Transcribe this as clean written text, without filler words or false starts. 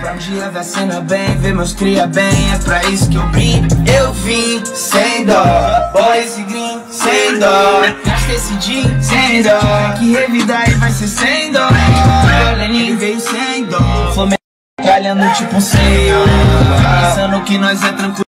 Um dia ver a cena bem, ver meus cria bem, é pra isso que eu brinco. Eu vim sem dó, boys e green sem dó. Gastei esse din sem dó, que revidar e vai ser sem dó. Lenin veio sem dó, Flamengo tralhando tipo um senhor, pensando que nós é tranquilo.